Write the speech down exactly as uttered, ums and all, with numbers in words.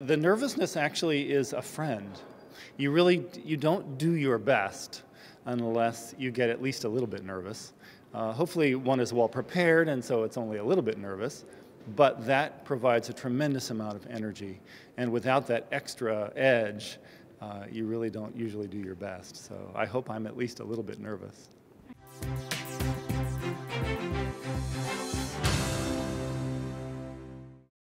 The nervousness actually is a friend. You really, you don't do your best unless you get at least a little bit nervous. Uh, hopefully one is well prepared and so it's only a little bit nervous, but that provides a tremendous amount of energy. And without that extra edge, uh, you really don't usually do your best. So I hope I'm at least a little bit nervous.